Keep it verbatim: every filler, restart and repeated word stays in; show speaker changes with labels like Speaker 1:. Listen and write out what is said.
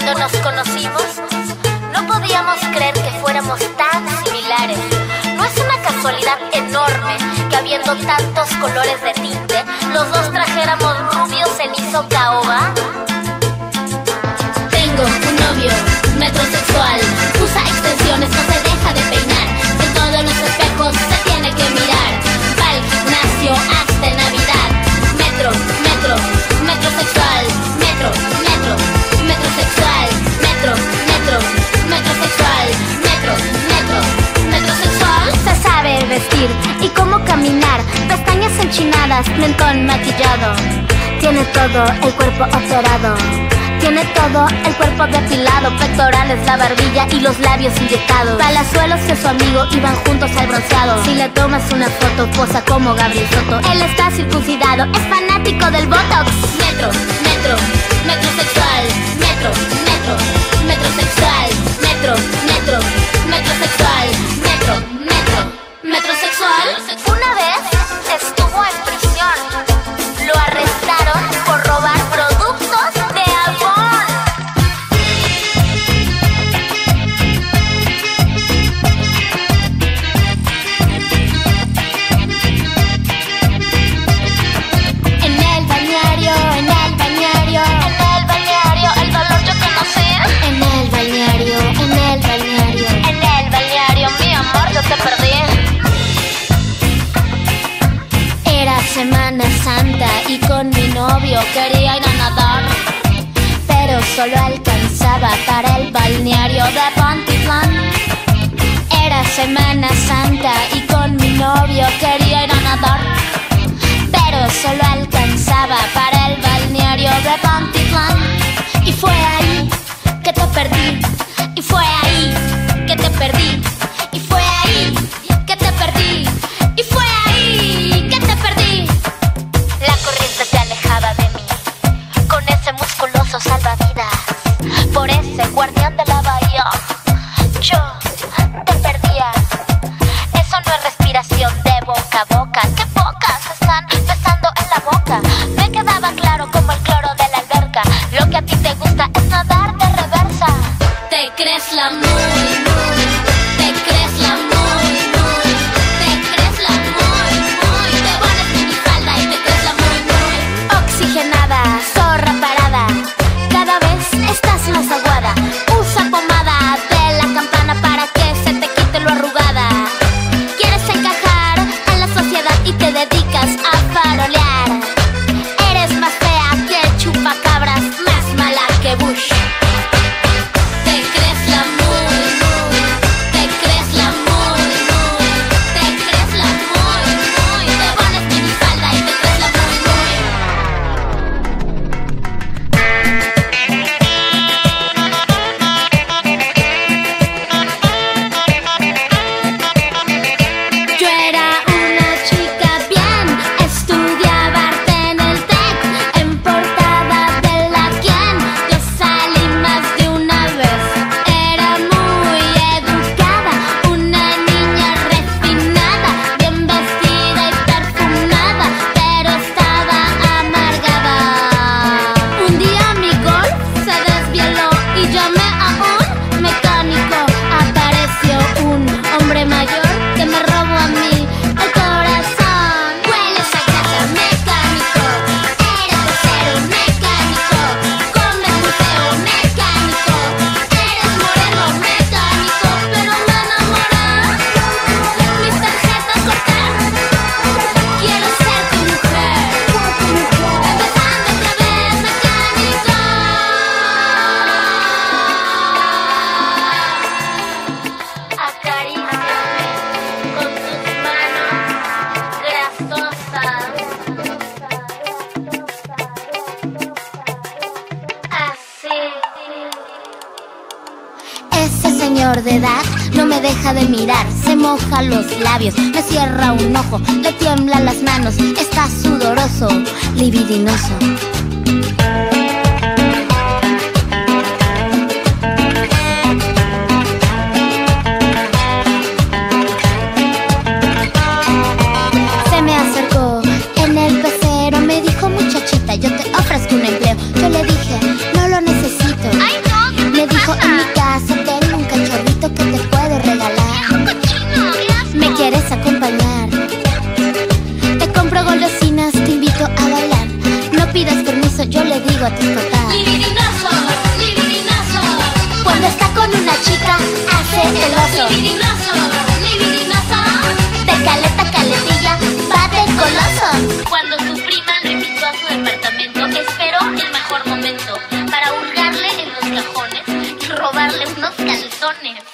Speaker 1: Cuando nos conocimos, no podíamos creer que fuéramos tan similares. No es una casualidad enorme que habiendo tantos colores de tinte, los dos trajéramos rubio cenizo caoba. Tengo un novio metrosexual, usa extensiones, no se deja de peinar. En todos los espejos se tiene que mirar. Va al gimnasio hasta Navidad. Metro, metro, metrosexual. Metro, metro, metrosexual. Metro, metro, metrosexual. Metro, metro, metrosexual. Se sabe vestir y cómo caminar. Pestañas enchinadas, mentón maquillado. Tiene todo el cuerpo operado. Tiene todo el cuerpo depilado, pectorales, la barbilla y los labios inyectados. Palazuelos y su amigo iban juntos al bronceado. Si le tomas una foto, posa como Gabriel Soto. Él está circuncidado, es fanático del Botox. Metro, metro, metrosexual. Metro, metro, metrosexual. Metro, metro, metrosexual. Metro, metro, metrosexual. Una vez estuvo en prisión. Lo arrestaron por robar productos de Avon. En el balneario, en el balneario, en el balneario, el dolor yo conocí. En el balneario, en el balneario, en el balneario, mi amor, yo te perdí. Era Semana Santa y con mi novio quería ir a nadar, pero solo alcanzaba para el balneario de Pantitlán. Era Semana Santa y con mi novio quería ir a nadar, pero solo alcanzaba para el balneario de Pantitlán. Y fue ahí que te perdí, y fue ahí que te perdí, y fue ahí que te perdí, y fue ahí que te perdí. La corriente te alejaba de mí, con ese musculoso salvavidas, por ese guardián de la bahía. Yo te perdía. Eso no es respiración de boca a boca. ¡Qué pocas están besando en la boca! Me quedaba claro como el cloro de la alberca. Lo que a ti te gusta es nadar de reversa. Te crees la muy, muy, te crees la muy, muy, te crees la muy, muy, te pones minifalda y te crees la muy, muy. Oxigenada, zorra parada, cada vez estás más aguada. Usa pomada de la campana para que se te quite lo arrugada. Quieres encajar en la sociedad y te dedicas a farolear. Eres más fea que chupacabras, más mala que Bush. Te crees la muy, muy, te crees la muy, muy, te crees la muy, muy, te pones minifalda y te crees la muy, muy. Yo era una chica bien, estudiaba arte en el TEC, en portada de la Quien yo salí más de una vez. Era muy educada, una niña refinada, bien vestida y perfumada, pero estaba amargada. Un día mi Golf se desvieló y llamé a un mecánico. Apareció un hombre mayor que me robó a mí el corazón. Hueles a casa, mecánico. Eres grosero, mecánico. Comes muy feo, mecánico. Eres moreno, mecánico. Pero me enamoras. Mis tarjetas cortaron. Quiero ser tu mujer. Empezando otra vez, mecánico. Acaríciame con tus manos grasosas. Así. Ese señor de edad no me deja de mirar. Se moja los labios, me cierra un ojo, le tiemblan las manos. Está sudoroso, libidinoso. Se me acercó en el pecero, me dijo: muchachita, yo te ofrezco un empleo. Yo le dije: no lo necesito. ¡Ay, no! libidinoso, libidinoso. Cuando está con una chica, hace el oso. Libidinoso, libidinoso. De caleta a caletilla, va de coloso. Cuando su prima lo invitó a su departamento, esperó el mejor momento para hurgarle en los cajones y robarle unos calzones.